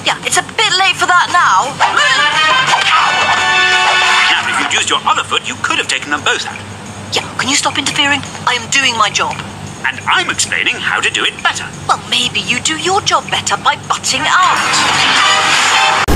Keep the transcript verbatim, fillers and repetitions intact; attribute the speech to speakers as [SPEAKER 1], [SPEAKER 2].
[SPEAKER 1] Yeah, it's a bit late for that now.
[SPEAKER 2] Now, if you'd used your other foot, you could have taken them both out.
[SPEAKER 1] Yeah, can you stop interfering? I am doing my job.
[SPEAKER 2] And I'm explaining how to do it better.
[SPEAKER 1] Well, maybe you do your job better by butting out.